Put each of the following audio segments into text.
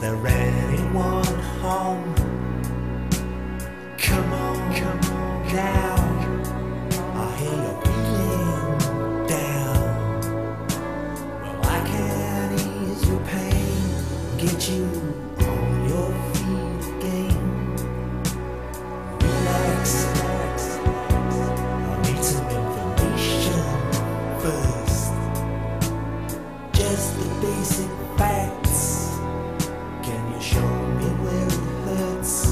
there anyone home? Come on now, I hear you're feeling down. Well, I can ease your pain, get you on your feet again. Relax, I need some information first. Just the basic facts. Can you show me where it hurts?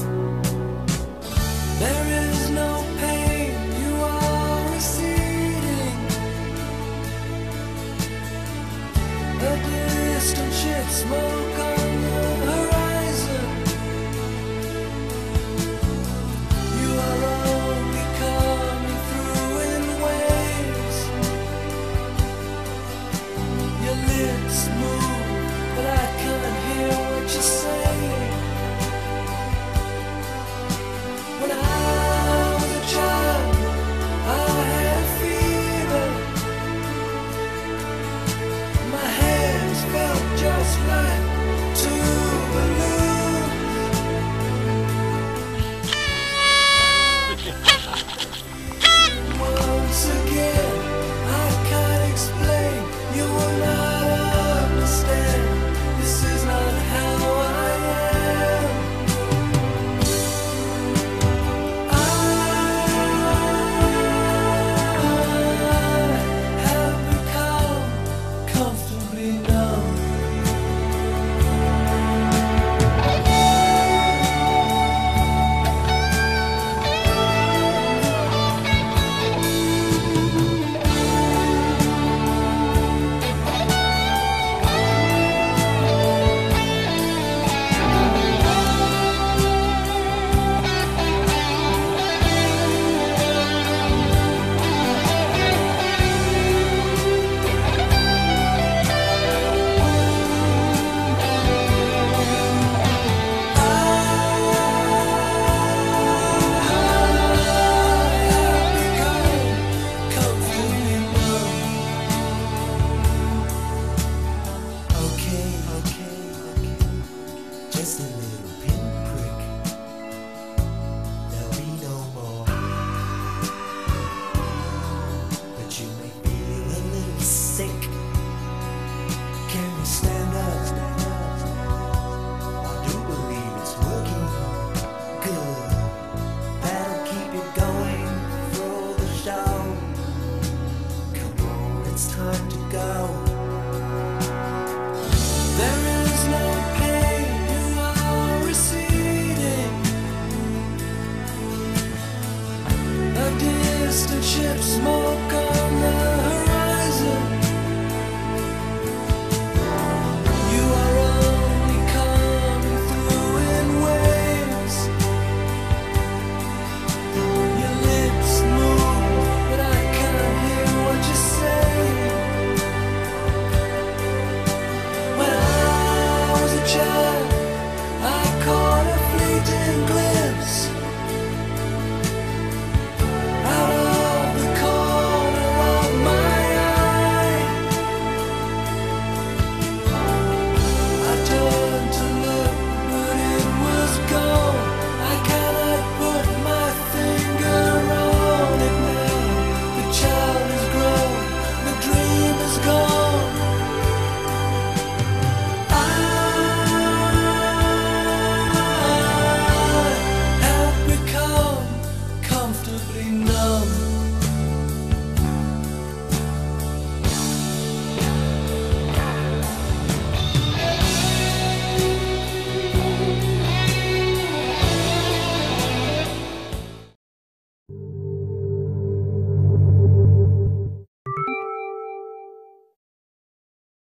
There is no pain, you are receding. A distant ship, smoke on the horizon. You are only coming through in waves. Your lips move, but I can't hear what you're saying. When I was a child, I had a fever. My hands felt just like two balloons. Once again, I can't explain. You will not understand. This is not how I am. I have become comfortably numb. Okay. Just a little pinprick. There'll be no more. But you may feel a little sick. Can you stand up? I do believe it's working good. That'll keep you going through the show. Come on, it's time to go. There is no pain, you are receding. A distant ship, smoke on